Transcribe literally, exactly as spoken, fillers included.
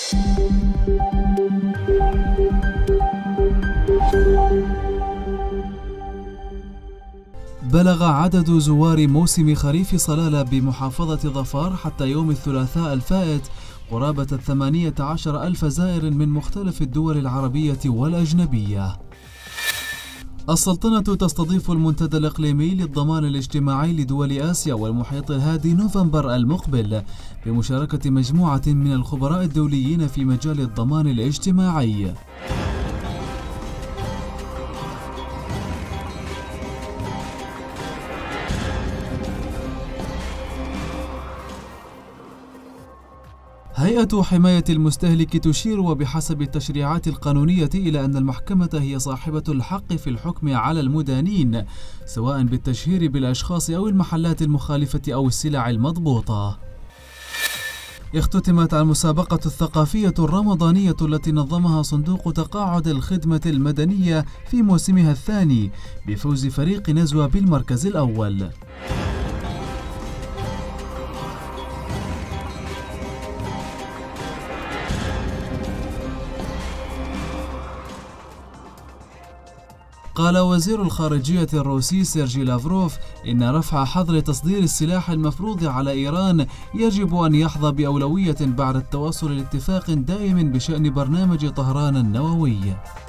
بلغ عدد زوار موسم خريف صلالة بمحافظة ظفار حتى يوم الثلاثاء الفائت قرابة الثمانية عشر ألف زائر من مختلف الدول العربية والأجنبية. السلطنة تستضيف المنتدى الإقليمي للضمان الاجتماعي لدول آسيا والمحيط الهادي نوفمبر المقبل بمشاركة مجموعة من الخبراء الدوليين في مجال الضمان الاجتماعي. هيئة حماية المستهلك تشير وبحسب التشريعات القانونية إلى أن المحكمة هي صاحبة الحق في الحكم على المدانين سواء بالتشهير بالأشخاص أو المحلات المخالفة أو السلع المضبوطة. اختتمت المسابقة الثقافية الرمضانية التي نظمها صندوق تقاعد الخدمة المدنية في موسمها الثاني بفوز فريق نزوة بالمركز الأول. قال وزير الخارجية الروسي سيرجي لافروف إن رفع حظر تصدير السلاح المفروض على إيران يجب أن يحظى بأولوية بعد التوصل لاتفاق دائم بشأن برنامج طهران النووي.